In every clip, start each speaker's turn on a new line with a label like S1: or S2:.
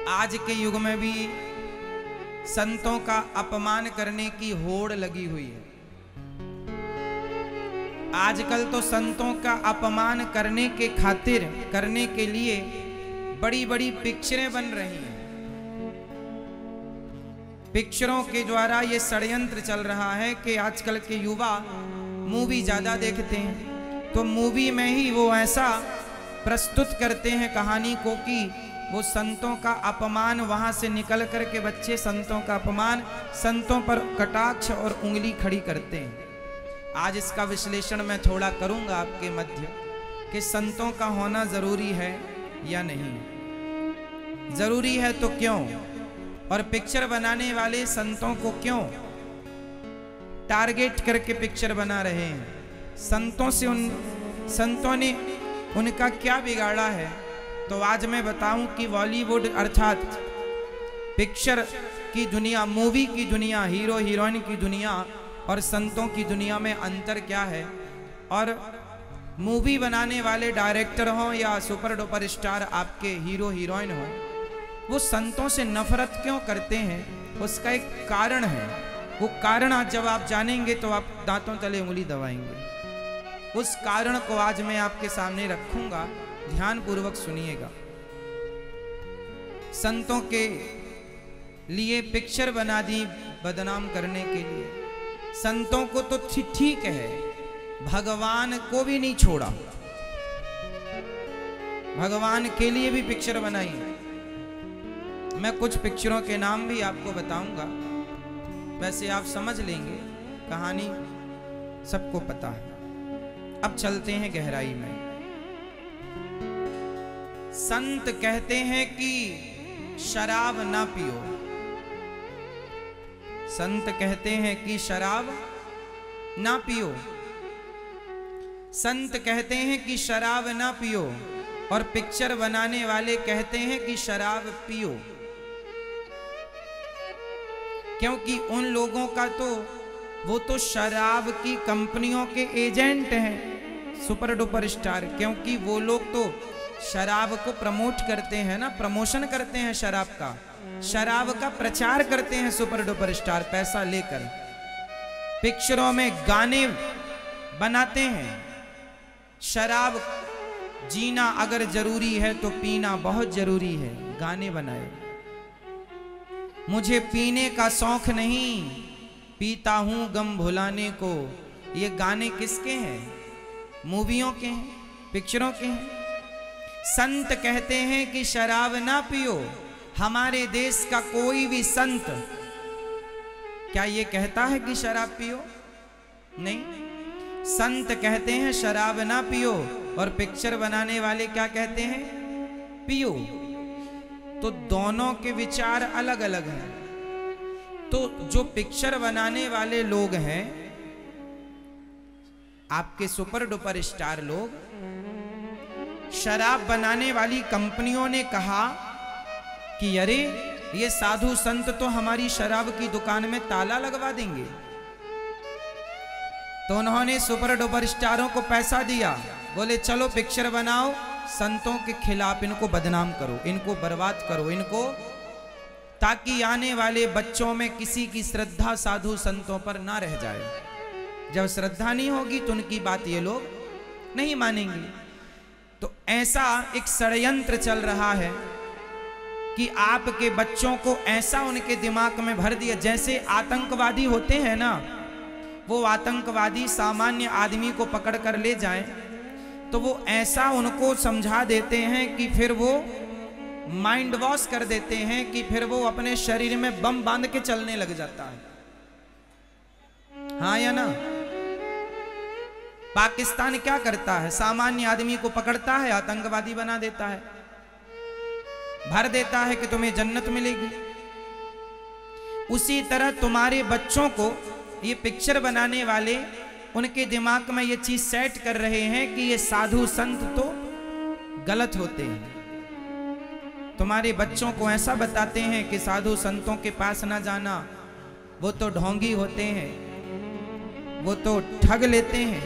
S1: आज के युग में भी संतों का अपमान करने की होड़ लगी हुई है। आजकल तो संतों का अपमान करने के खातिर, करने के लिए बड़ी बड़ी पिक्चरें बन रही हैं। पिक्चरों के द्वारा ये षड्यंत्र चल रहा है कि आजकल के युवा मूवी ज्यादा देखते हैं, तो मूवी में ही वो ऐसा प्रस्तुत करते हैं कहानी को कि वो संतों का अपमान, वहां से निकल कर के बच्चे संतों का अपमान, संतों पर कटाक्ष और उंगली खड़ी करते हैं। आज इसका विश्लेषण मैं थोड़ा करूंगा आपके मध्य कि संतों का होना जरूरी है या नहीं, जरूरी है तो क्यों, और पिक्चर बनाने वाले संतों को क्यों टारगेट करके पिक्चर बना रहे हैं। संतों से संतों ने उनका क्या बिगाड़ा है, तो आज मैं बताऊं कि बॉलीवुड अर्थात पिक्चर की दुनिया, मूवी की दुनिया, हीरो हीरोइन की दुनिया और संतों की दुनिया में अंतर क्या है। और मूवी बनाने वाले डायरेक्टर हों या सुपर डुपर स्टार आपके हीरो हीरोइन हों, वो संतों से नफरत क्यों करते हैं, उसका एक कारण है। वो कारण आज जब आप जानेंगे तो आप दांतों तले उंगली दबाएंगे। उस कारण को आज मैं आपके सामने रखूंगा, ध्यान पूर्वक सुनिएगा। संतों के लिए पिक्चर बना दी बदनाम करने के लिए। संतों को तो ठीक है, भगवान को भी नहीं छोड़ा, भगवान के लिए भी पिक्चर बनाई। मैं कुछ पिक्चरों के नाम भी आपको बताऊंगा, वैसे आप समझ लेंगे, कहानी सबको पता है। अब चलते हैं गहराई में। संत कहते हैं कि शराब ना पियो। संत कहते हैं कि शराब ना पियो। संत कहते हैं कि शराब ना पियो, और पिक्चर बनाने वाले कहते हैं कि शराब पियो। क्योंकि उन लोगों का तो वो तो शराब की कंपनियों के एजेंट हैं, सुपर डुपर स्टार। क्योंकि वो लोग तो शराब को प्रमोट करते हैं ना, प्रमोशन करते हैं शराब का, शराब का प्रचार करते हैं सुपर डुपर स्टार पैसा लेकर। पिक्चरों में गाने बनाते हैं। शराब जीना अगर जरूरी है तो पीना बहुत जरूरी है, गाने बनाए। मुझे पीने का शौक नहीं, पीता हूं गम भुलाने को। ये गाने किसके हैं? मूवियों के हैं, पिक्चरों के हैं। संत कहते हैं कि शराब ना पियो। हमारे देश का कोई भी संत क्या ये कहता है कि शराब पियो? नहीं। संत कहते हैं शराब ना पियो, और पिक्चर बनाने वाले क्या कहते हैं? पियो। तो दोनों के विचार अलग अलग हैं। तो जो पिक्चर बनाने वाले लोग हैं, आपके सुपर डुपर स्टार लोग, शराब बनाने वाली कंपनियों ने कहा कि अरे ये साधु संत तो हमारी शराब की दुकान में ताला लगवा देंगे। तो उन्होंने सुपर डुपर स्टारों को पैसा दिया, बोले चलो पिक्चर बनाओ, संतों के खिलाफ इनको बदनाम करो, इनको बर्बाद करो, इनको, ताकि आने वाले बच्चों में किसी की श्रद्धा साधु संतों पर ना रह जाए। जब श्रद्धा नहीं होगी तो उनकी बात ये लोग नहीं मानेंगे। तो ऐसा एक षड्यंत्र चल रहा है कि आपके बच्चों को ऐसा उनके दिमाग में भर दिया, जैसे आतंकवादी होते हैं ना, वो आतंकवादी सामान्य आदमी को पकड़ कर ले जाएं तो वो ऐसा उनको समझा देते हैं कि फिर वो माइंड वॉश कर देते हैं कि फिर वो अपने शरीर में बम बांध के चलने लग जाता है। हाँ या ना? पाकिस्तान क्या करता है? सामान्य आदमी को पकड़ता है, आतंकवादी बना देता है, भर देता है कि तुम्हें जन्नत मिलेगी। उसी तरह तुम्हारे बच्चों को ये पिक्चर बनाने वाले उनके दिमाग में ये चीज सेट कर रहे हैं कि ये साधु संत तो गलत होते हैं। तुम्हारे बच्चों को ऐसा बताते हैं कि साधु संतों के पास ना जाना, वो तो ढोंगी होते हैं, वो तो ठग लेते हैं।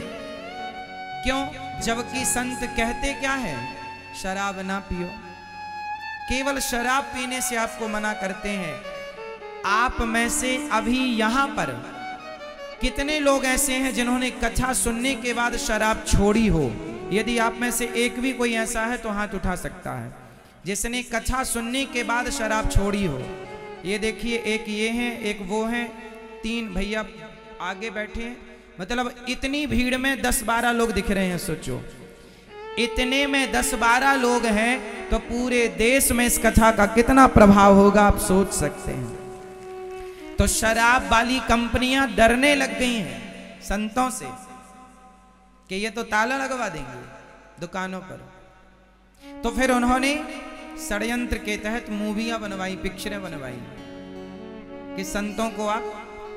S1: क्यों? जबकि संत कहते क्या है? शराब ना पियो। केवल शराब पीने से आपको मना करते हैं। आप में से अभी यहां पर कितने लोग ऐसे हैं जिन्होंने कथा सुनने के बाद शराब छोड़ी हो? यदि आप में से एक भी कोई ऐसा है तो हाथ उठा सकता है, जिसने कथा सुनने के बाद शराब छोड़ी हो। ये देखिए, एक ये हैं, एक वो हैं, 3 भैया आगे बैठे हैं। मतलब इतनी भीड़ में 10-12 लोग दिख रहे हैं। सोचो, इतने में 10-12 लोग हैं तो पूरे देश में इस कथा का कितना प्रभाव होगा आप सोच सकते हैं। तो शराब वाली कंपनियां डरने लग गई हैं संतों से कि ये तो ताला लगवा देंगे दुकानों पर। तो फिर उन्होंने षड्यंत्र के तहत मूवियां बनवाई, पिक्चरें बनवाई कि संतों को आप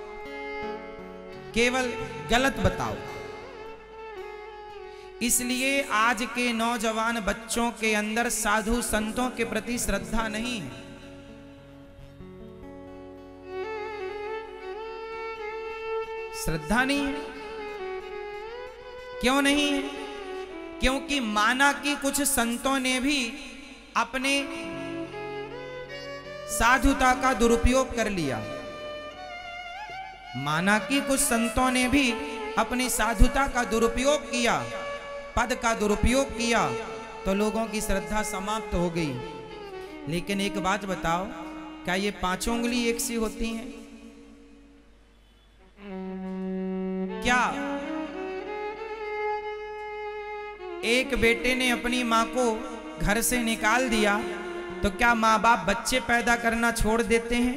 S1: केवल गलत बताओ। इसलिए आज के नौजवान बच्चों के अंदर साधु संतों के प्रति श्रद्धा नहीं है। श्रद्धा नहीं है। क्यों नहीं है? क्योंकि माना कि कुछ संतों ने भी अपने साधुता का दुरुपयोग कर लिया। माना कि कुछ संतों ने भी अपनी साधुता का दुरुपयोग किया, पद का दुरुपयोग किया, तो लोगों की श्रद्धा समाप्त हो गई। लेकिन एक बात बताओ, क्या ये 5 उंगली एक सी होती हैं? क्या एक बेटे ने अपनी मां को घर से निकाल दिया तो क्या मां बाप बच्चे पैदा करना छोड़ देते हैं?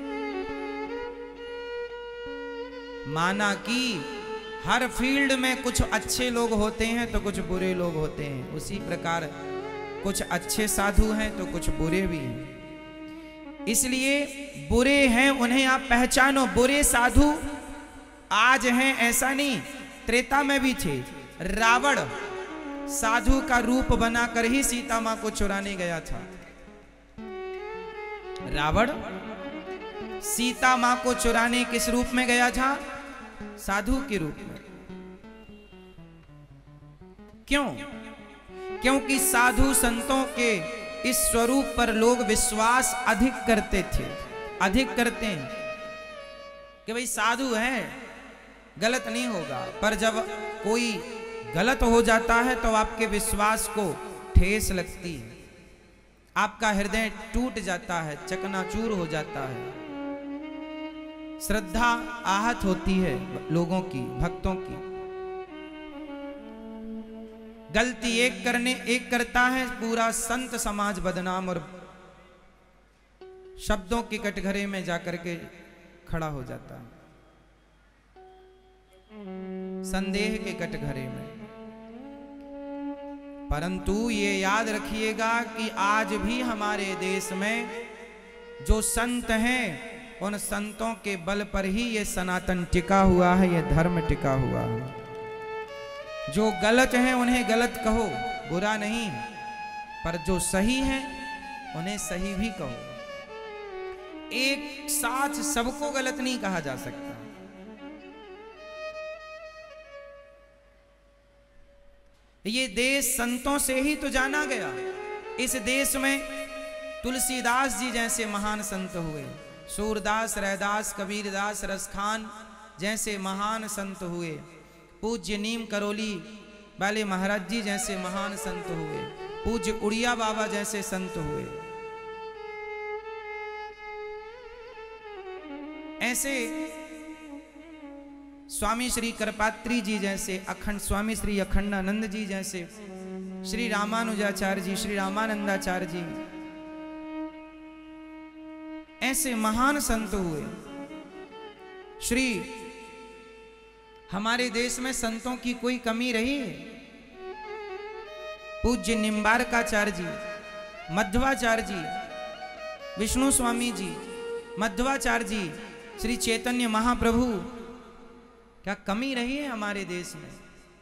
S1: माना कि हर फील्ड में कुछ अच्छे लोग होते हैं तो कुछ बुरे लोग होते हैं, उसी प्रकार कुछ अच्छे साधु हैं तो कुछ बुरे भी हैं। इसलिए बुरे हैं उन्हें आप पहचानो। बुरे साधु आज हैं ऐसा नहीं, त्रेता में भी थे। रावण साधु का रूप बनाकर ही सीता मां को चुराने गया था। रावण सीता मां को चुराने किस रूप में गया था? साधु के रूप में। क्यों? क्योंकि साधु संतों के इस स्वरूप पर लोग विश्वास अधिक करते थे, अधिक करते हैं कि भाई साधु है, गलत नहीं होगा। पर जब कोई गलत हो जाता है तो आपके विश्वास को ठेस लगती है, आपका हृदय टूट जाता है, चकनाचूर हो जाता है, श्रद्धा आहत होती है लोगों की, भक्तों की। गलती एक करता है, पूरा संत समाज बदनाम और शब्दों के कटघरे में जाकर के खड़ा हो जाता है, संदेह के कटघरे में। परंतु ये याद रखिएगा कि आज भी हमारे देश में जो संत हैं, उन संतों के बल पर ही ये सनातन टिका हुआ है, ये धर्म टिका हुआ है। जो गलत हैं उन्हें गलत कहो, बुरा नहीं, पर जो सही हैं उन्हें सही भी कहो। एक साथ सबको गलत नहीं कहा जा सकता। ये देश संतों से ही तो जाना गया। इस देश में तुलसीदास जी जैसे महान संत हुए, सूरदास, रैदास, कबीरदास, रसखान जैसे महान संत हुए, पूज्य नीम करोली वाले महाराज जी जैसे महान संत हुए, पूज्य उड़िया बाबा जैसे संत हुए। ऐसे स्वामी श्री करपात्री जी जैसे, अखंड स्वामी श्री अखंडानंद जी जैसे, श्री रामानुजाचार्य जी, श्री रामानंदाचार्य जी, ऐसे महान संत हुए। श्री हमारे देश में संतों की कोई कमी रही है? पूज्य निम्बारकाचार्य जी, मध्वाचार्य जी, विष्णु स्वामी जी, मध्वाचार्य जी, श्री चैतन्य महाप्रभु, क्या कमी रही है हमारे देश में?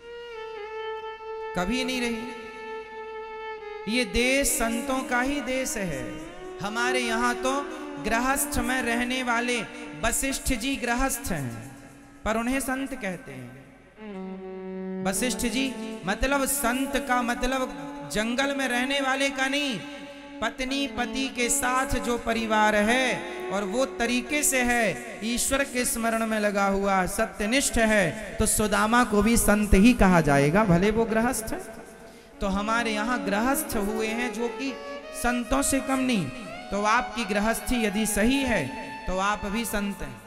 S1: कभी नहीं रही। ये देश संतों का ही देश है। हमारे यहाँ तो गृहस्थ में रहने वाले वशिष्ठ जी गृहस्थ हैं, पर उन्हें संत कहते हैं। वशिष्ठ जी मतलब संत का मतलब जंगल में रहने वाले का नहीं, पत्नी पति के साथ जो परिवार है और वो तरीके से है, ईश्वर के स्मरण में लगा हुआ सत्यनिष्ठ है, तो सुदामा को भी संत ही कहा जाएगा, भले वो गृहस्थ है। तो हमारे यहाँ गृहस्थ हुए हैं जो कि संतों से कम नहीं। तो आपकी गृहस्थी यदि सही है तो आप भी संत हैं,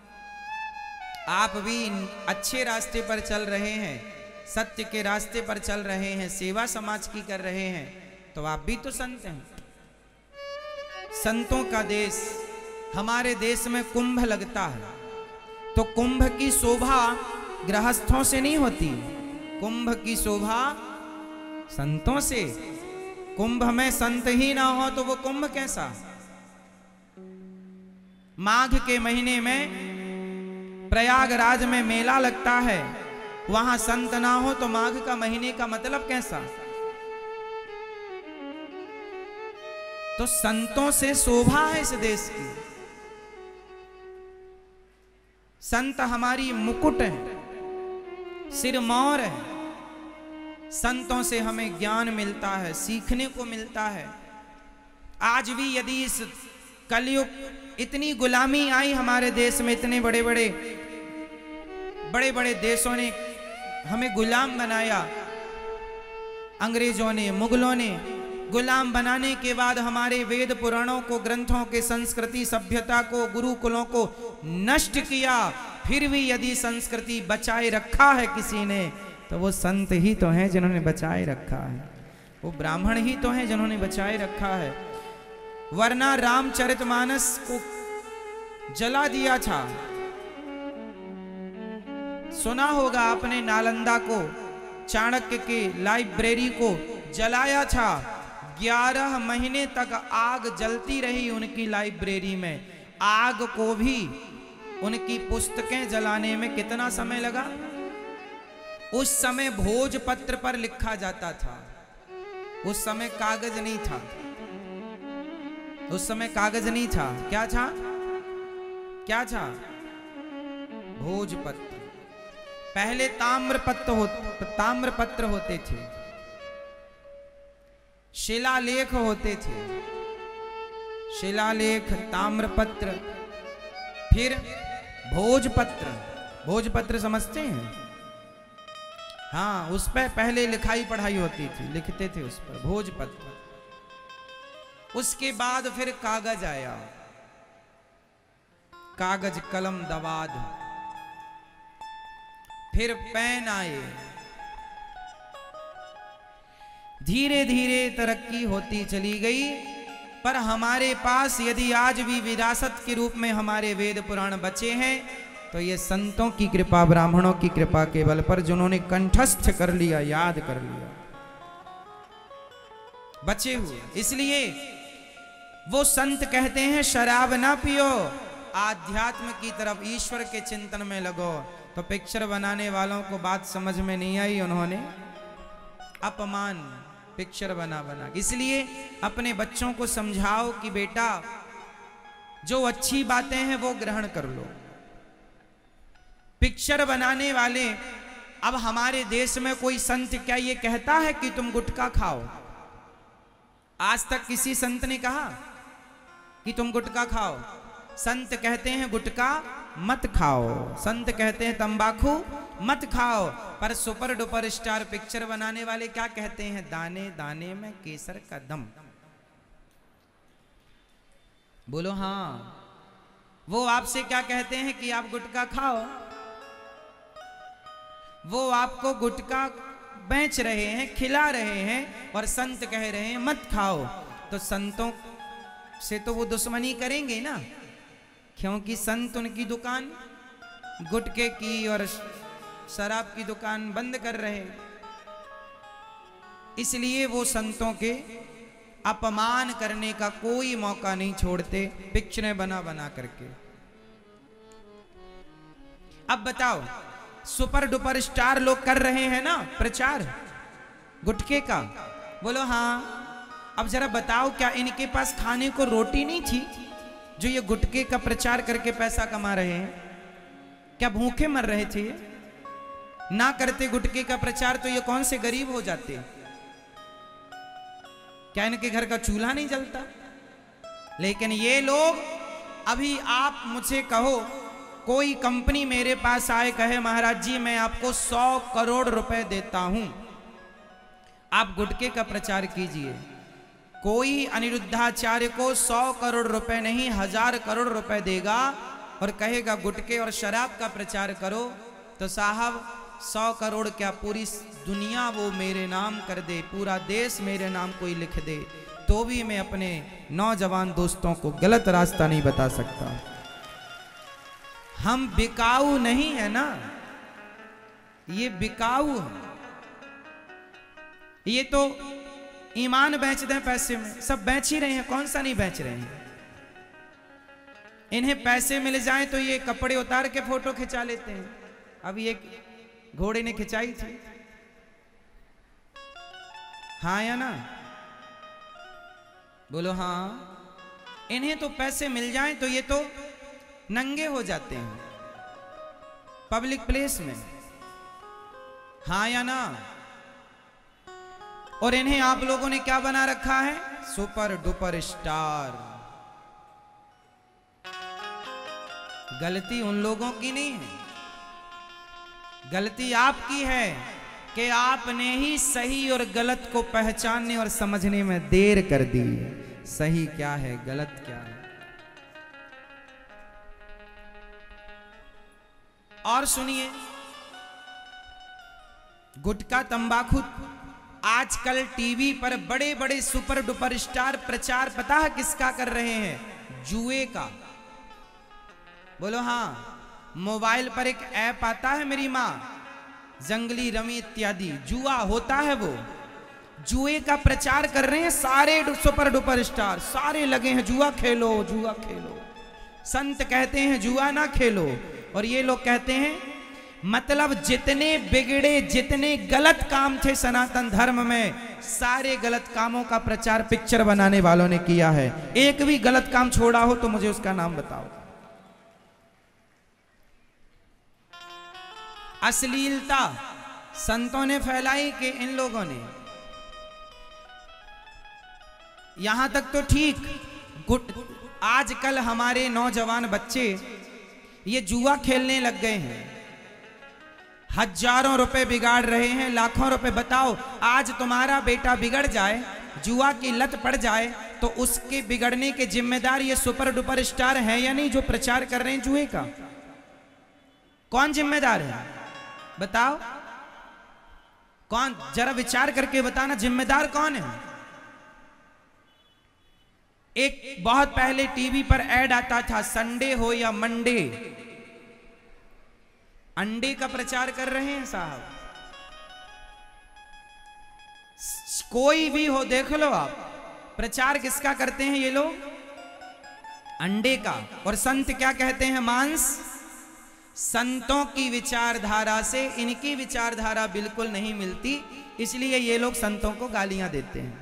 S1: आप भी अच्छे रास्ते पर चल रहे हैं, सत्य के रास्ते पर चल रहे हैं, सेवा समाज की कर रहे हैं, तो आप भी तो संत हैं। संतों का देश, हमारे देश में कुंभ लगता है, तो कुंभ की शोभा गृहस्थों से नहीं होती, कुंभ की शोभा संतों से। कुंभ में संत ही ना हो तो वो कुंभ कैसा? माघ के महीने में प्रयागराज में मेला लगता है, वहां संत ना हो तो माघ का महीने का मतलब कैसा? तो संतों से शोभा है इस देश की। संत हमारी मुकुट है, सिरमौर है। संतों से हमें ज्ञान मिलता है, सीखने को मिलता है। आज भी यदि इस कलयुग, इतनी गुलामी आई हमारे देश में, इतने बड़े बड़े देशों ने हमें गुलाम बनाया, अंग्रेजों ने, मुगलों ने। गुलाम बनाने के बाद हमारे वेद पुराणों को, ग्रंथों के, संस्कृति सभ्यता को, गुरुकुलों को नष्ट किया, फिर भी यदि संस्कृति बचाए रखा है किसी ने, तो वो संत ही तो हैं जिन्होंने बचाए रखा है, वो ब्राह्मण ही तो हैं जिन्होंने बचाए रखा है। वरना रामचरितमानस को जला दिया था, सुना होगा आपने, नालंदा को, चाणक्य के लाइब्रेरी को जलाया था। 11 महीने तक आग जलती रही उनकी लाइब्रेरी में। आग को भी उनकी पुस्तकें जलाने में कितना समय लगा? उस समय भोजपत्र पर लिखा जाता था, उस समय कागज नहीं था, उस समय कागज नहीं था। क्या था? क्या था? भोजपत्र। पहले ताम्रपत्र होते थे, शिलालेख होते थे, शिलालेख, ताम्रपत्र, फिर भोजपत्र। भोजपत्र समझते हैं? हाँ, उस पर पहले लिखाई पढ़ाई होती थी, लिखते थे उस पर, भोजपत्र। उसके बाद फिर कागज आया, कागज, कलम, दवाद, फिर पेन आए। धीरे धीरे तरक्की होती चली गई। पर हमारे पास यदि आज भी विरासत के रूप में हमारे वेद पुराण बचे हैं, तो ये संतों की कृपा, ब्राह्मणों की कृपा के बल पर, जिन्होंने कंठस्थ कर लिया, याद कर लिया, बचे हुए। इसलिए वो संत कहते हैं शराब ना पियो, आध्यात्म की तरफ, ईश्वर के चिंतन में लगो। तो पिक्चर बनाने वालों को बात समझ में नहीं आई, उन्होंने अपमान पिक्चर बना बना। इसलिए अपने बच्चों को समझाओ कि बेटा, जो अच्छी बातें हैं वो ग्रहण कर लो। पिक्चर बनाने वाले, अब हमारे देश में कोई संत क्या ये कहता है कि तुम गुटखा खाओ? आज तक किसी संत ने कहा कि तुम गुटखा खाओ? संत कहते हैं गुटखा मत खाओ, संत कहते हैं तंबाकू मत खाओ। पर सुपर डुपर स्टार पिक्चर बनाने वाले क्या कहते हैं? दाने दाने में केसर का दम। बोलो हाँ। वो आपसे क्या कहते हैं कि आप गुटखा खाओ? वो आपको गुटखा बेच रहे हैं, खिला रहे हैं, और संत कह रहे हैं मत खाओ। तो संतों से तो वो दुश्मनी करेंगे ना, क्योंकि संत उनकी दुकान गुटखे की और शराब की दुकान बंद कर रहे। इसलिए वो संतों के अपमान करने का कोई मौका नहीं छोड़ते, पिक्चरें बना बना करके। अब बताओ, सुपर डुपर स्टार लोग कर रहे हैं ना प्रचार गुटखे का, बोलो हाँ। अब जरा बताओ, क्या इनके पास खाने को रोटी नहीं थी जो ये गुटखे का प्रचार करके पैसा कमा रहे हैं? क्या भूखे मर रहे थे? ना करते गुटखे का प्रचार तो ये कौन से गरीब हो जाते? क्या इनके घर का चूल्हा नहीं जलता? लेकिन ये लोग, अभी आप मुझे कहो, कोई कंपनी मेरे पास आए कहे महाराज जी मैं आपको 100 करोड़ रुपए देता हूं, आप गुटखे का प्रचार कीजिए। कोई अनिरुद्धाचार्य को 100 करोड़ रुपए नहीं 1000 करोड़ रुपए देगा और कहेगा गुटखे और शराब का प्रचार करो, तो साहब 100 करोड़ क्या, पूरी दुनिया वो मेरे नाम कर दे, पूरा देश मेरे नाम कोई लिख दे, तो भी मैं अपने नौजवान दोस्तों को गलत रास्ता नहीं बता सकता। हम बिकाऊ नहीं है ना, ये बिकाऊ है। ये तो ईमान बेच दें पैसे में, सब बेच ही रहे हैं, कौन सा नहीं बेच रहे हैं। इन्हें पैसे मिल जाएं तो ये कपड़े उतार के फोटो खिंचा लेते हैं। अभी एक घोड़े ने खिंचाई थी, हाँ या ना, बोलो हाँ। इन्हें तो पैसे मिल जाएं तो ये तो नंगे हो जाते हैं पब्लिक प्लेस में, हाँ या ना। और इन्हें आप लोगों ने क्या बना रखा है? Super duper star. गलती उन लोगों की नहीं है, गलती आपकी है कि आपने ही सही और गलत को पहचानने और समझने में देर कर दी। सही क्या है, गलत क्या है। और सुनिए, गुटखा तंबाकू, आजकल टीवी पर बड़े बड़े सुपर डुपर स्टार प्रचार पता है किसका कर रहे हैं? जुए का। बोलो हाँ। मोबाइल पर एक ऐप आता है मेरी माँ, जंगली रमी इत्यादि, जुआ होता है वो, जुए का प्रचार कर रहे हैं सारे सुपर डुपर स्टार, सारे लगे हैं जुआ खेलो जुआ खेलो। संत कहते हैं जुआ ना खेलो, और ये लोग कहते हैं, मतलब जितने बिगड़े जितने गलत काम थे सनातन धर्म में, सारे गलत कामों का प्रचार पिक्चर बनाने वालों ने किया है। एक भी गलत काम छोड़ा हो तो मुझे उसका नाम बताओ। अश्लीलता संतों ने फैलाई कि इन लोगों ने? यहां तक तो ठीक, आजकल हमारे नौजवान बच्चे ये जुआ खेलने लग गए हैं, हजारों रुपए बिगाड़ रहे हैं, लाखों रुपए। बताओ, आज तुम्हारा बेटा बिगड़ जाए, जुआ की लत पड़ जाए, तो उसके बिगड़ने के जिम्मेदार ये सुपर डुपर स्टार हैं या नहीं जो प्रचार कर रहे हैं जुए का? कौन जिम्मेदार है बताओ? कौन? जरा विचार करके बताना, जिम्मेदार कौन है? एक बहुत पहले टीवी पर ऐड आता था, संडे हो या मंडे, अंडे का प्रचार कर रहे हैं साहब। कोई भी हो देख लो आप, प्रचार किसका करते हैं ये लोग? अंडे का। और संत क्या कहते हैं? मांस। संतों की विचारधारा से इनकी विचारधारा बिल्कुल नहीं मिलती, इसलिए ये लोग संतों को गालियां देते हैं।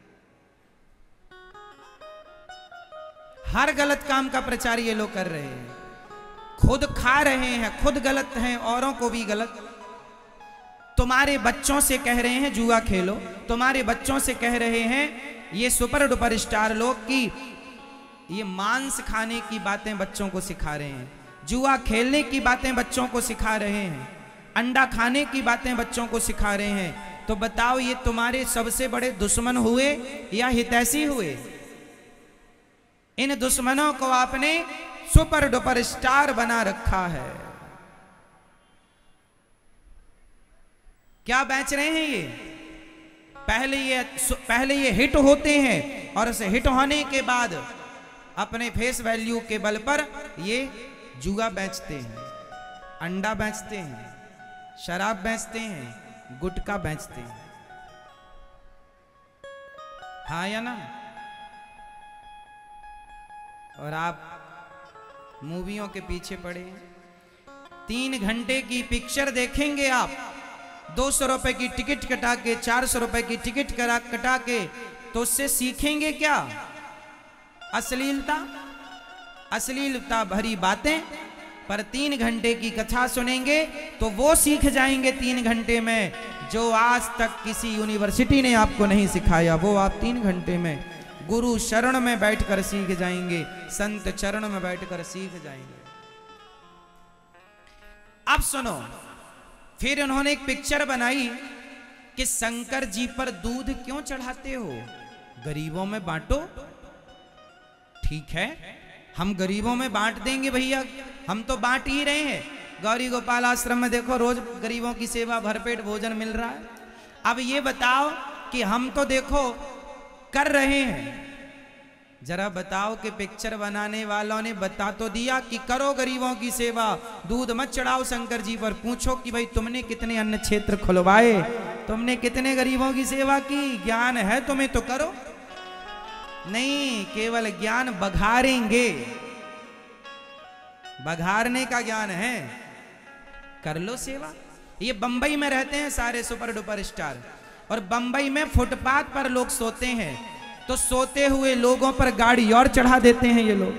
S1: हर गलत काम का प्रचार ये लोग कर रहे हैं, खुद खा रहे हैं, खुद गलत हैं, औरों को भी गलत। तुम्हारे बच्चों से कह रहे हैं जुआ खेलो, तुम्हारे बच्चों से कह रहे हैं ये सुपर डुपर स्टार लोग की ये मांस खाने की बातें बच्चों को सिखा रहे हैं, जुआ खेलने की बातें बच्चों को सिखा रहे हैं, अंडा खाने की बातें बच्चों को सिखा रहे हैं। तो बताओ, ये तुम्हारे सबसे बड़े दुश्मन हुए या हितैषी हुए? इन दुश्मनों को आपने सुपर डुपर स्टार बना रखा है। क्या बेच रहे हैं ये? पहले ये हिट होते हैं और उसे हिट होने के बाद अपने फेस वैल्यू के बल पर ये जुआ बेचते हैं, अंडा बेचते हैं, शराब बेचते हैं, गुटखा बेचते हैं, हाँ या ना? और आप मूवियों के पीछे पड़े। 3 घंटे की पिक्चर देखेंगे आप, 200 रुपए की टिकट कटा के, 400 रुपए की टिकट कटा के, तो उससे सीखेंगे क्या? अश्लीलता भरी बातें। पर 3 घंटे की कथा सुनेंगे तो वो सीख जाएंगे 3 घंटे में जो आज तक किसी यूनिवर्सिटी ने आपको नहीं सिखाया, वो आप 3 घंटे में गुरु शरण में बैठकर सीख जाएंगे, संत चरण में बैठकर सीख जाएंगे। अब सुनो, फिर उन्होंने एक पिक्चर बनाई कि शंकर जी पर दूध क्यों चढ़ाते हो, गरीबों में बांटो। ठीक है, हम गरीबों में बांट देंगे भैया, हम तो बांट ही रहे हैं। गौरी गोपाल आश्रम में देखो रोज गरीबों की सेवा, भरपेट भोजन मिल रहा है। अब ये बताओ कि हम तो देखो कर रहे हैं, जरा बताओ कि पिक्चर बनाने वालों ने बता तो दिया कि करो गरीबों की सेवा, दूध मत चढ़ाओ शंकर जी पर। पूछो कि भाई तुमने कितने अन्न क्षेत्र खुलवाए, तुमने कितने गरीबों की सेवा की, ज्ञान है तुम्हें तो करो। नहीं, केवल ज्ञान बघारेंगे, बघारने का ज्ञान है, कर लो सेवा। ये बंबई में रहते हैं सारे सुपर डुपर स्टार, और बंबई में फुटपाथ पर लोग सोते हैं, तो सोते हुए लोगों पर गाड़ी और चढ़ा देते हैं। ये लोग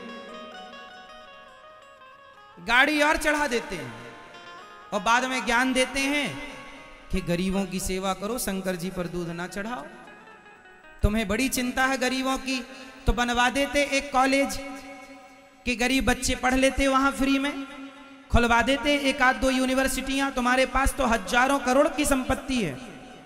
S1: गाड़ी और चढ़ा देते हैं और बाद में ज्ञान देते हैं कि गरीबों की सेवा करो, शंकर जी पर दूध ना चढ़ाओ। तुम्हें बड़ी चिंता है गरीबों की, तो बनवा देते एक कॉलेज कि गरीब बच्चे पढ़ लेते वहां फ्री में, खुलवा देते एक आध दो यूनिवर्सिटियां। तुम्हारे पास तो हजारों करोड़ की संपत्ति है,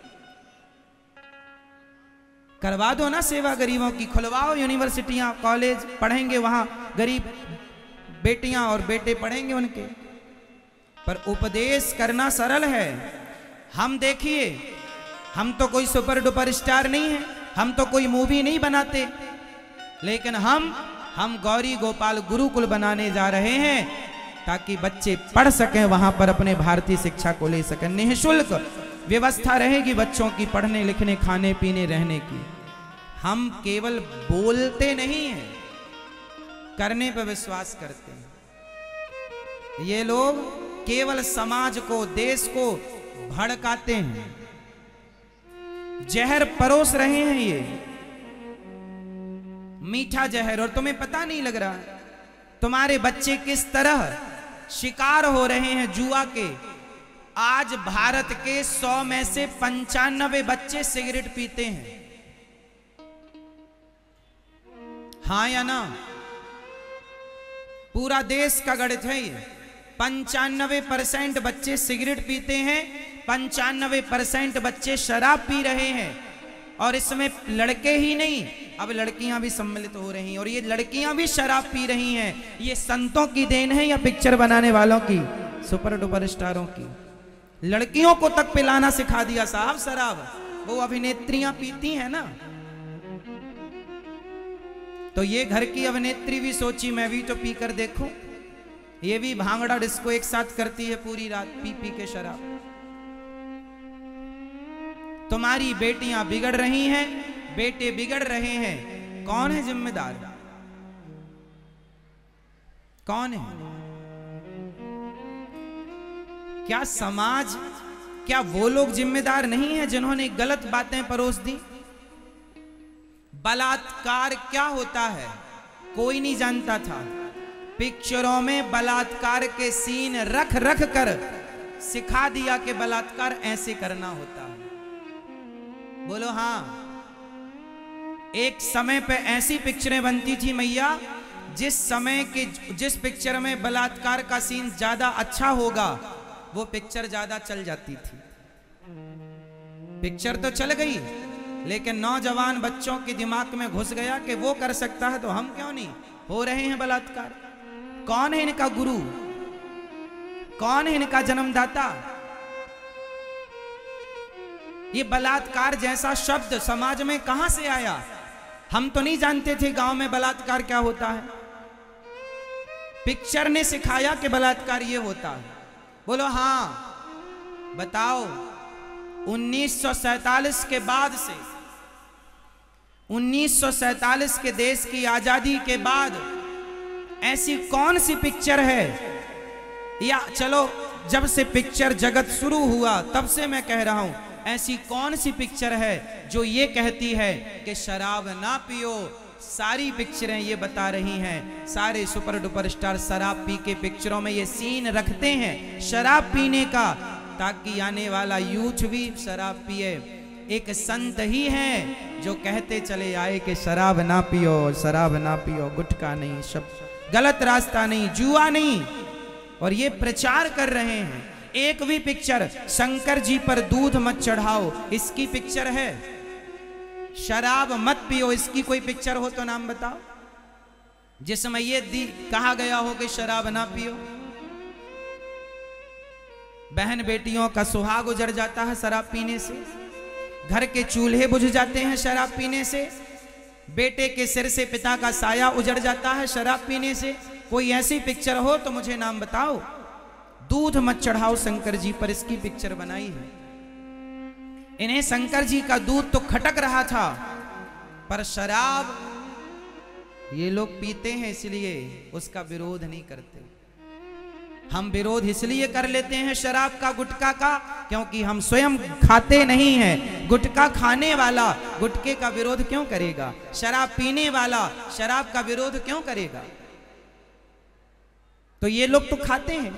S1: करवा दो ना सेवा गरीबों की, खुलवाओ यूनिवर्सिटियां, कॉलेज, पढ़ेंगे वहां गरीब बेटियां और बेटे पढ़ेंगे उनके। पर उपदेश करना सरल है। हम देखिए, हम तो कोई सुपर डुपर स्टार नहीं है, हम तो कोई मूवी नहीं बनाते, लेकिन हम गौरी गोपाल गुरुकुल बनाने जा रहे हैं ताकि बच्चे पढ़ सकें, वहां पर अपने भारतीय शिक्षा को ले सकें। निःशुल्क व्यवस्था रहेगी बच्चों की पढ़ने लिखने, खाने पीने, रहने की। हम केवल बोलते नहीं हैं, करने पर विश्वास करते हैं। ये लोग केवल समाज को, देश को भड़काते हैं, जहर परोस रहे हैं, ये मीठा जहर, और तुम्हें पता नहीं लग रहा। तुम्हारे बच्चे किस तरह शिकार हो रहे हैं जुआ के। आज भारत के 100 में से 95 बच्चे सिगरेट पीते हैं, हाँ या ना? पूरा देश का गणित है ये। 95% बच्चे सिगरेट पीते हैं, 95% बच्चे शराब पी रहे हैं, और इसमें लड़के ही नहीं, अब लड़कियां भी सम्मिलित हो रही हैं, और ये लड़कियां भी शराब पी रही हैं। ये संतों की देन है या पिक्चर बनाने वालों की, सुपर डुपर स्टारों की? लड़कियों को तक पिलाना सिखा दिया साहब शराब, वो अभिनेत्रियां पीती हैं ना। तो ये घर की अभिनेत्री भी सोची मैं भी तो पी कर देखूं, ये भी भांगड़ा डिस्को एक साथ करती है पूरी रात पी पी के शराब। तुम्हारी बेटियां बिगड़ रही हैं, बेटे बिगड़ रहे हैं, कौन है जिम्मेदार? कौन है? क्या समाज, क्या वो लोग जिम्मेदार नहीं है जिन्होंने गलत बातें परोस दी? बलात्कार क्या होता है कोई नहीं जानता था। पिक्चरों में बलात्कार के सीन रख रख कर सिखा दिया कि बलात्कार ऐसे करना होता है। बोलो हाँ। एक समय पे ऐसी पिक्चरें बनती थी मैया, जिस पिक्चर में बलात्कार का सीन ज्यादा अच्छा होगा वो पिक्चर ज्यादा चल जाती थी। पिक्चर तो चल गई, लेकिन नौजवान बच्चों के दिमाग में घुस गया कि वो कर सकता है तो हम क्यों नहीं। हो रहे हैं बलात्कार। कौन है इनका गुरु? कौन है इनका जन्मदाता? ये बलात्कार जैसा शब्द समाज में कहां से आया? हम तो नहीं जानते थे गांव में बलात्कार क्या होता है। पिक्चर ने सिखाया कि बलात्कार ये होता है। बोलो हाँ। बताओ 1947 के बाद से, 1947 के देश की आजादी के बाद ऐसी कौन सी पिक्चर है, या चलो जब से पिक्चर जगत शुरू हुआ तब से मैं कह रहा हूं, ऐसी कौन सी पिक्चर है जो ये कहती है कि शराब ना पियो? सारी पिक्चरें ये बता रही हैं, सारे सुपर डुपर स्टार शराब पी के पिक्चरों में ये सीन रखते हैं शराब पीने का। ताकि आने वाला यूथ भी शराब पिए। एक संत ही है जो कहते चले आए कि शराब ना पियो, शराब ना पियो, गुटखा नहीं, सब गलत रास्ता नहीं, जुआ नहीं, और ये प्रचार कर रहे हैं। एक भी पिक्चर शंकर जी पर दूध मत चढ़ाओ, इसकी पिक्चर है। शराब मत पियो, इसकी कोई पिक्चर हो तो नाम बताओ जिसमें ये कहा गया हो कि शराब ना पियो। बहन बेटियों का सुहाग उजड़ जाता है शराब पीने से, घर के चूल्हे बुझ जाते हैं शराब पीने से, बेटे के सिर से पिता का साया उजड़ जाता है शराब पीने से। कोई ऐसी पिक्चर हो तो मुझे नाम बताओ। दूध मत चढ़ाओ शंकर जी पर, इसकी पिक्चर बनाई है। इन्हें शंकर जी का दूध तो खटक रहा था, पर शराब ये लोग पीते हैं इसलिए उसका विरोध नहीं करते। हम विरोध इसलिए कर लेते हैं शराब का, गुटखा का, क्योंकि हम स्वयं खाते नहीं हैं। गुटखा खाने वाला गुटखे का विरोध क्यों करेगा? शराब पीने वाला शराब का विरोध क्यों करेगा? तो ये लोग तो खाते हैं।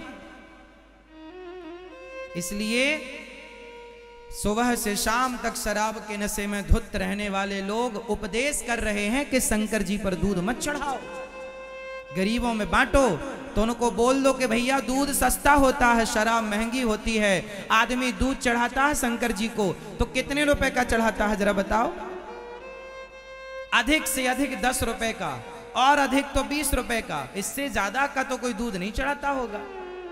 S1: इसलिए सुबह से शाम तक शराब के नशे में धुत रहने वाले लोग उपदेश कर रहे हैं कि शंकर जी पर दूध मत चढ़ाओ, गरीबों में बांटो। तो उनको बोल दो कि भैया दूध सस्ता होता है, शराब महंगी होती है। आदमी दूध चढ़ाता है शंकर जी को तो कितने रुपए का चढ़ाता है जरा बताओ? अधिक से अधिक 10 रुपए का, और अधिक तो 20 रुपए का, इससे ज्यादा का तो कोई दूध नहीं चढ़ाता होगा।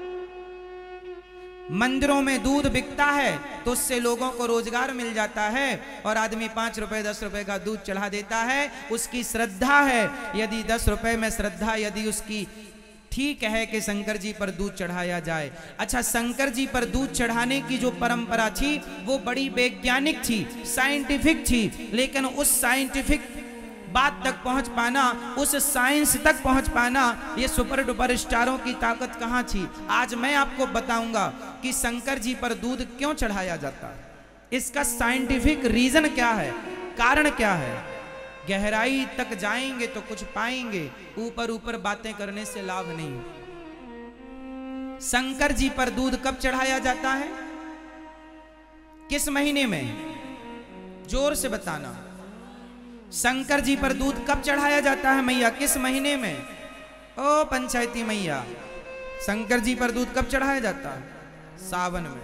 S1: मंदिरों में दूध बिकता है तो उससे लोगों को रोजगार मिल जाता है, और आदमी 5 रुपए 10 रुपए का दूध चढ़ा देता है। उसकी श्रद्धा है, यदि 10 रुपए में श्रद्धा यदि उसकी ठीक है कि शंकर जी पर दूध चढ़ाया जाए। अच्छा, शंकर जी पर दूध चढ़ाने की जो परंपरा थी वो बड़ी वैज्ञानिक थी, साइंटिफिक थी, लेकिन उस साइंटिफिक बात तक पहुंच पाना, उस साइंस तक पहुंच पाना, ये सुपर डुपर स्टारों की ताकत कहां थी। आज मैं आपको बताऊंगा कि शंकर जी पर दूध क्यों चढ़ाया जाता है, इसका साइंटिफिक रीजन क्या है, कारण क्या है। गहराई तक जाएंगे तो कुछ पाएंगे, ऊपर ऊपर बातें करने से लाभ नहीं। शंकर जी पर दूध कब चढ़ाया जाता है, किस महीने में? जोर से बताना। शंकर जी पर दूध कब चढ़ाया जाता है मैया, किस महीने में? ओ पंचायती मैया, शंकर जी पर दूध कब चढ़ाया जाता है? सावन में।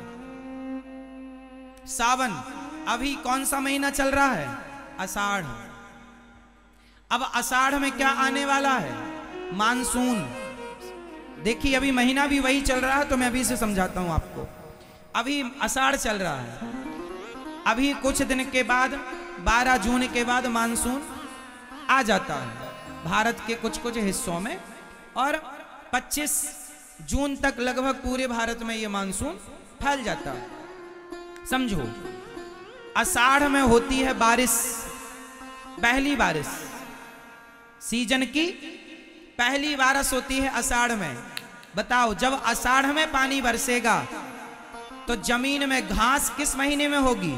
S1: सावन, अभी कौन सा महीना चल रहा है? आषाढ़। अब आषाढ़ में क्या आने वाला है? मानसून। देखिए अभी महीना भी वही चल रहा है, तो मैं अभी से समझाता हूं आपको। अभी आषाढ़ चल रहा है, अभी कुछ दिन के बाद 12 जून के बाद मानसून आ जाता है भारत के कुछ कुछ हिस्सों में, और 25 जून तक लगभग पूरे भारत में ये मानसून फैल जाता है। समझो, आषाढ़ में होती है बारिश, पहली बारिश, सीजन की पहली बारिश होती है आषाढ़ में। बताओ, जब आषाढ़ में पानी बरसेगा तो जमीन में घास किस महीने में होगी?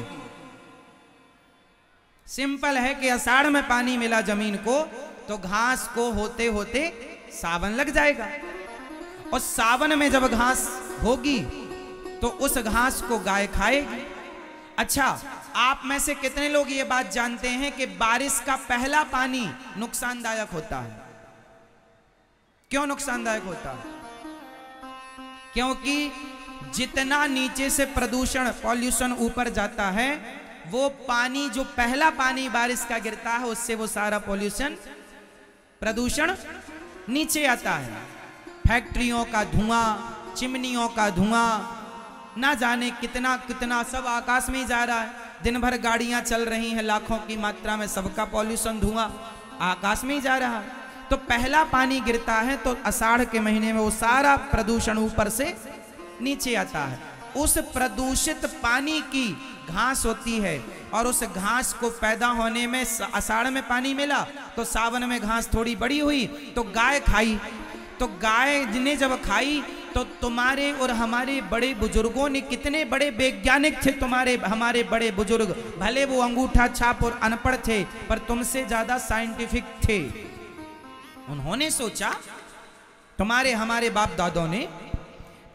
S1: सिंपल है कि आषाढ़ में पानी मिला जमीन को तो घास को होते होते सावन लग जाएगा, और सावन में जब घास होगी तो उस घास को गाय खाएगी। अच्छा, आप में से कितने लोग ये बात जानते हैं कि बारिश का पहला पानी नुकसानदायक होता है? क्यों नुकसानदायक होता है? क्योंकि जितना नीचे से प्रदूषण, पॉल्यूशन ऊपर जाता है, वो पानी, जो पहला पानी बारिश का गिरता है, उससे वो सारा पॉल्यूशन, प्रदूषण नीचे आता है। फैक्ट्रियों का धुआं, चिमनियों का धुआं, ना जाने कितना कितना सब आकाश में ही जा रहा है। दिन भर गाड़ियां चल रही हैं लाखों की मात्रा में, सबका पॉल्यूशन, धुआं आकाश में ही जा रहा है। तो पहला पानी गिरता है तो आषाढ़ के महीने में वो सारा प्रदूषण ऊपर से नीचे आता है। उस प्रदूषित पानी की घास होती है, और उस घास को पैदा होने में आषाढ़ में पानी मिला तो सावन में घास थोड़ी बड़ी हुई तो गाय खाई। तो गाय ने जब खाई तो तुम्हारे और हमारे बड़े बुजुर्गों ने, कितने बड़े वैज्ञानिक थे तुम्हारे हमारे बड़े बुजुर्ग, भले वो अंगूठा छाप और अनपढ़ थे पर तुमसे ज्यादा साइंटिफिक थे। उन्होंने सोचा, तुम्हारे हमारे बाप दादों ने,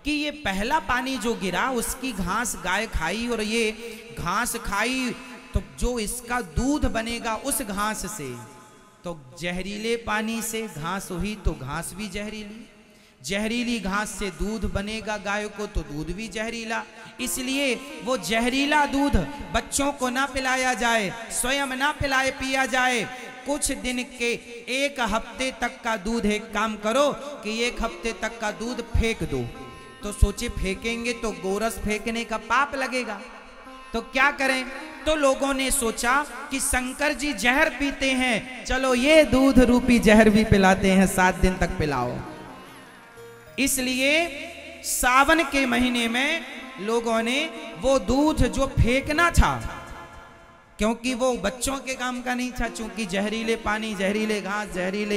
S1: कि ये पहला पानी जो गिरा उसकी घास गाय खाई और ये घास खाई तो जो इसका दूध बनेगा उस घास से, तो जहरीले पानी से घास हुई तो घास भी जहरीली, जहरीली घास से दूध बनेगा गाय को तो दूध भी जहरीला। इसलिए वो जहरीला दूध बच्चों को ना पिलाया जाए, स्वयं ना पिलाए पिया जाए। कुछ दिन के 1 हफ्ते तक का दूध, एक काम करो कि 1 हफ्ते तक का दूध फेंक दो। तो सोचे फेंकेंगे तो गोरस फेंकने का पाप लगेगा, तो क्या करें? तो लोगों ने सोचा कि शंकर जी जहर पीते हैं, चलो ये दूध रूपी जहर भी पिलाते हैं, 7 दिन तक पिलाओ। इसलिए सावन के महीने में लोगों ने वो दूध जो फेंकना था, क्योंकि वो बच्चों के काम का नहीं था, चूंकि जहरीले पानी, जहरीले घास, जहरीले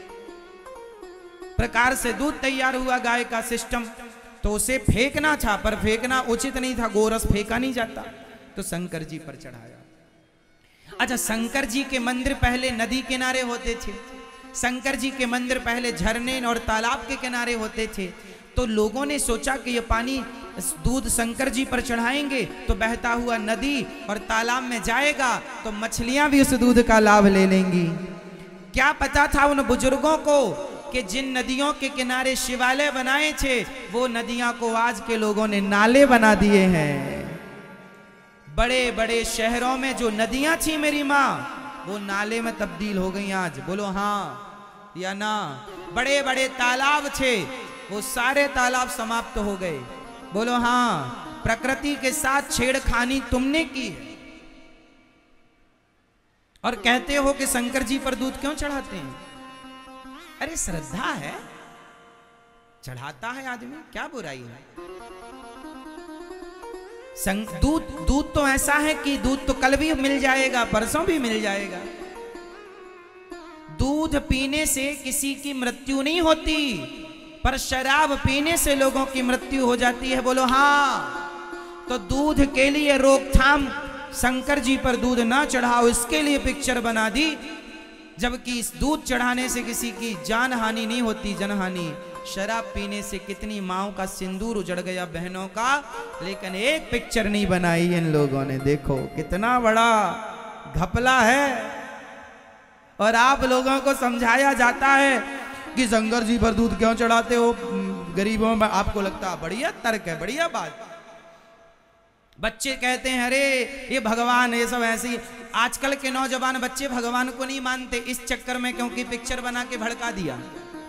S1: प्रकार से दूध तैयार हुआ गाय का सिस्टम, तो उसे फेंकना था, पर फेंकना उचित नहीं था, गोरस फेंका नहीं जाता, तो शंकर जी पर चढ़ाया। अच्छा, शंकर जी के मंदिर पहले नदी किनारे होते थे, शंकर जी के मंदिर पहले झरने और तालाब के किनारे होते थे। तो लोगों ने सोचा कि ये पानी दूध शंकर जी पर चढ़ाएंगे तो बहता हुआ नदी और तालाब में जाएगा, तो मछलियां भी उस दूध का लाभ ले लेंगी। क्या पता था उन बुजुर्गों को कि जिन नदियों के किनारे शिवालय बनाए थे वो नदियां को आज के लोगों ने नाले बना दिए हैं। बड़े बड़े शहरों में जो नदियां थी मेरी माँ, वो नाले में तब्दील हो गई आज। बोलो हाँ या ना? बड़े बड़े तालाब थे, वो सारे तालाब समाप्त हो गए। बोलो हाँ। प्रकृति के साथ छेड़खानी तुमने की है और कहते हो कि शंकर जी पर दूध क्यों चढ़ाते हैं? अरे श्रद्धा है, चढ़ाता है आदमी, क्या बुराई है? दूध तो ऐसा है कि दूध तो कल भी मिल जाएगा, परसों भी मिल जाएगा। दूध पीने से किसी की मृत्यु नहीं होती, पर शराब पीने से लोगों की मृत्यु हो जाती है। बोलो हाँ। तो दूध के लिए रोकथाम, शंकर जी पर दूध ना चढ़ाओ, इसके लिए पिक्चर बना दी, जबकि इस दूध चढ़ाने से किसी की जान हानि नहीं होती, जनहानि। शराब पीने से कितनी माओं का सिंदूर उजड़ गया, बहनों का, लेकिन एक पिक्चर नहीं बनाई इन लोगों ने। देखो कितना बड़ा घपला है। और आप लोगों को समझाया जाता है कि शंकर जी पर दूध क्यों चढ़ाते हो गरीबों में। आपको लगता है बढ़िया तर्क है, बढ़िया बात। बच्चे कहते हैं अरे ये भगवान, ये सब ऐसी। आजकल के नौजवान बच्चे भगवान को नहीं मानते इस चक्कर में, क्योंकि पिक्चर बना के भड़का दिया।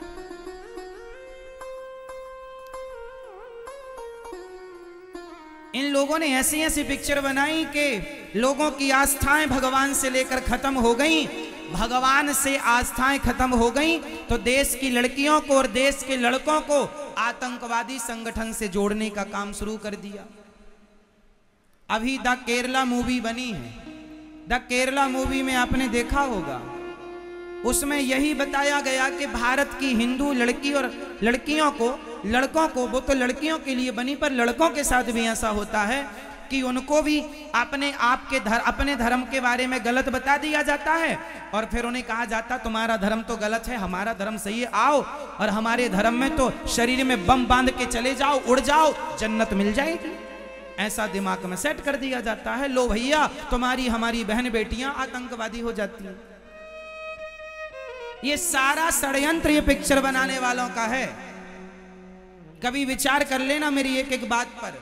S1: इन लोगों ने ऐसी ऐसी पिक्चर बनाई कि लोगों की आस्थाएं भगवान से लेकर खत्म हो गई। भगवान से आस्थाएं खत्म हो गई तो देश की लड़कियों को और देश के लड़कों को आतंकवादी संगठन से जोड़ने का काम शुरू कर दिया। अभी द केरला मूवी बनी है, द केरला मूवी में आपने देखा होगा, उसमें यही बताया गया कि भारत की हिंदू लड़की और लड़कियों को, लड़कों को, वो तो लड़कियों के लिए बनी, पर लड़कों के साथ भी ऐसा होता है कि उनको भी अपने धर्म के बारे में गलत बता दिया जाता है और फिर उन्हें कहा जाता तुम्हारा धर्म तो गलत है, हमारा धर्म सही है, आओ और हमारे धर्म में तो शरीर में बम बांध के चले जाओ, उड़ जाओ, जन्नत मिल जाएगी। ऐसा दिमाग में सेट कर दिया जाता है। लो भैया, तुम्हारी हमारी बहन बेटियां आतंकवादी हो जाती हैं। ये सारा षड्यंत्र ये पिक्चर बनाने वालों का है। कभी विचार कर लेना मेरी एक एक बात पर।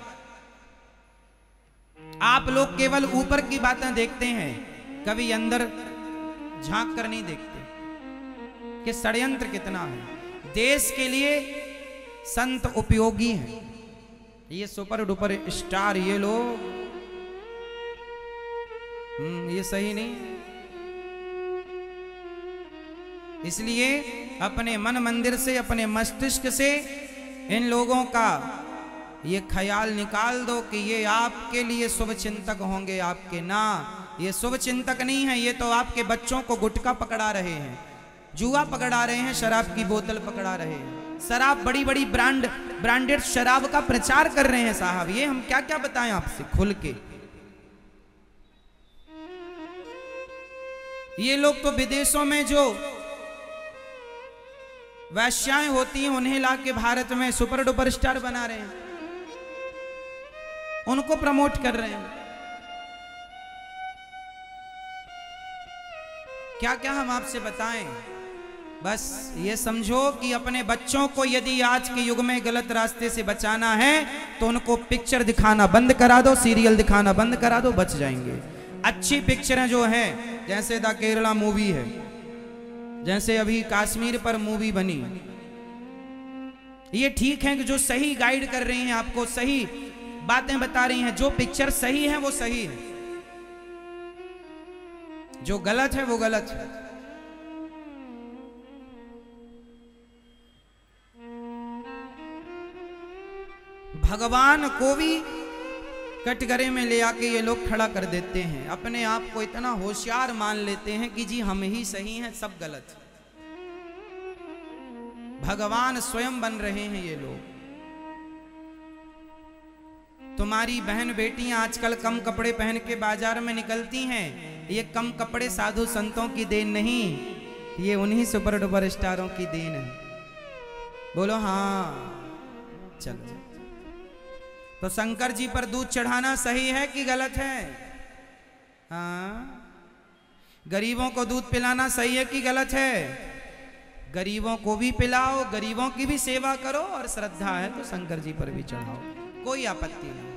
S1: आप लोग केवल ऊपर की बातें देखते हैं, कभी अंदर झांक कर नहीं देखते कि षड्यंत्र कितना है। देश के लिए संत उपयोगी हैं, ये सुपर डुपर स्टार, ये लोग ये सही नहीं है। इसलिए अपने मन मंदिर से, अपने मस्तिष्क से इन लोगों का ये ख्याल निकाल दो कि ये आपके लिए शुभ चिंतक होंगे, आपके ना, ये शुभ चिंतक नहीं है। ये तो आपके बच्चों को गुटखा पकड़ा रहे हैं, जुआ पकड़ा रहे हैं, शराब की बोतल पकड़ा रहे हैं, शराब, बड़ी बड़ी ब्रांडेड शराब का प्रचार कर रहे हैं साहब। ये हम क्या क्या बताएं आपसे खुल के। ये लोग तो विदेशों में जो वैश्याएं होती हैं, उन्हें ला के भारत में सुपर डुपर स्टार बना रहे हैं, उनको प्रमोट कर रहे हैं। क्या क्या हम आपसे बताएं। बस ये समझो कि अपने बच्चों को यदि आज के युग में गलत रास्ते से बचाना है तो उनको पिक्चर दिखाना बंद करा दो, सीरियल दिखाना बंद करा दो, बच जाएंगे। अच्छी पिक्चरें जो हैं, जैसे द केरला मूवी है, जैसे अभी कश्मीर पर मूवी बनी, ये ठीक है कि जो सही गाइड कर रही हैं, आपको सही बातें बता रही हैं। जो पिक्चर सही है वो सही है, जो गलत है वो गलत है। भगवान को भी कटघरे में ले आके ये लोग खड़ा कर देते हैं। अपने आप को इतना होशियार मान लेते हैं कि जी हम ही सही हैं, सब गलत है। भगवान स्वयं बन रहे हैं ये लोग। तुम्हारी बहन बेटियां आजकल कम कपड़े पहन के बाजार में निकलती हैं, ये कम कपड़े साधु संतों की देन नहीं, ये उन्हीं सुपर डुपर स्टारों की देन है। बोलो हाँ। चलो, तो शंकर जी पर दूध चढ़ाना सही है कि गलत है? हाँ। गरीबों को दूध पिलाना सही है कि गलत है? गरीबों को भी पिलाओ, गरीबों की भी सेवा करो, और श्रद्धा है तो शंकर जी पर भी चढ़ाओ, कोई आपत्ति नहीं।